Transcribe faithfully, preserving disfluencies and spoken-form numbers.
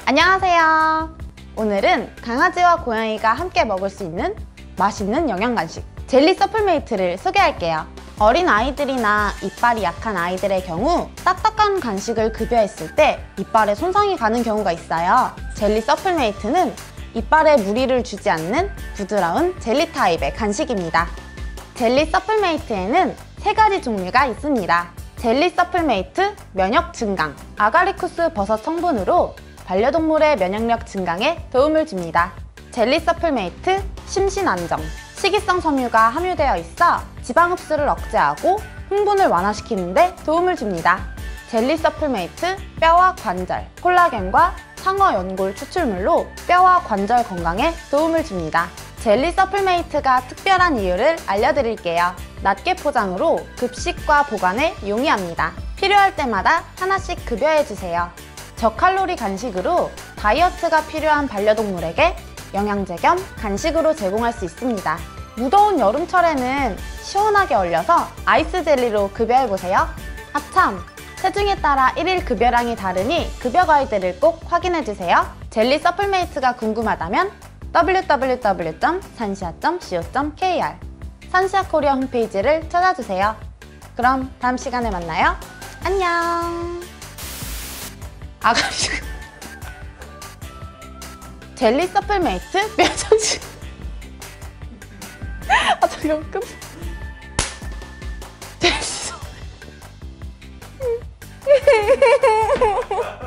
안녕하세요. 오늘은 강아지와 고양이가 함께 먹을 수 있는 맛있는 영양 간식 젤리 서플메이트를 소개할게요. 어린 아이들이나 이빨이 약한 아이들의 경우 딱딱한 간식을 급여했을 때 이빨에 손상이 가는 경우가 있어요. 젤리 서플메이트는 이빨에 무리를 주지 않는 부드러운 젤리 타입의 간식입니다. 젤리 서플메이트에는 세 가지 종류가 있습니다. 젤리 서플메이트 면역 증강, 아가리쿠스 버섯 성분으로 반려동물의 면역력 증강에 도움을 줍니다. 젤리 서플메이트 심신 안정, 식이성 섬유가 함유되어 있어 지방 흡수를 억제하고 흥분을 완화시키는 데 도움을 줍니다. 젤리 서플메이트 뼈와 관절, 콜라겐과 상어 연골 추출물로 뼈와 관절 건강에 도움을 줍니다. 젤리 서플메이트가 특별한 이유를 알려드릴게요. 낱개 포장으로 급식과 보관에 용이합니다. 필요할 때마다 하나씩 급여해주세요. 저칼로리 간식으로 다이어트가 필요한 반려동물에게 영양제 겸 간식으로 제공할 수 있습니다. 무더운 여름철에는 시원하게 얼려서 아이스 젤리로 급여해보세요. 아참! 체중에 따라 일일 급여량이 다르니 급여 가이드를 꼭 확인해주세요. 젤리 서플메이트가 궁금하다면 더블유 더블유 더블유 점 산시아 점 씨오 점 케이알 산시아 코리아 홈페이지를 찾아주세요. 그럼 다음 시간에 만나요. 안녕! 아가리 젤리 서플메이트 뼈정식 아 잠깐만 끝 젤리